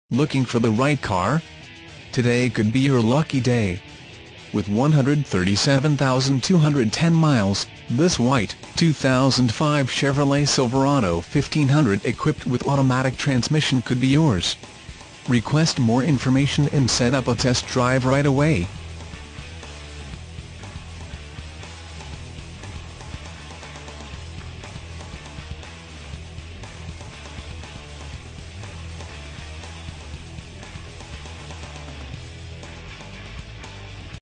Looking for the right car? Today could be your lucky day. With 137,210 miles, this white, 2005 Chevrolet Silverado 1500 equipped with automatic transmission could be yours. Request more information and set up a test drive right away.